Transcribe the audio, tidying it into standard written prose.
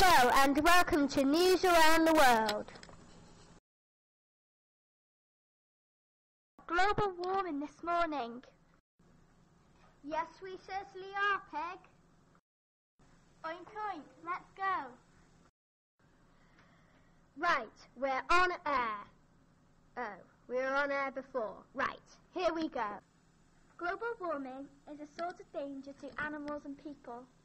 Hello and welcome to News Around the World. Global warming this morning. Yes, we certainly are, Peg. Oink oink, let's go. Right, we're on air. Oh, we were on air before. Right, here we go. Global warming is a sort of danger to animals and people.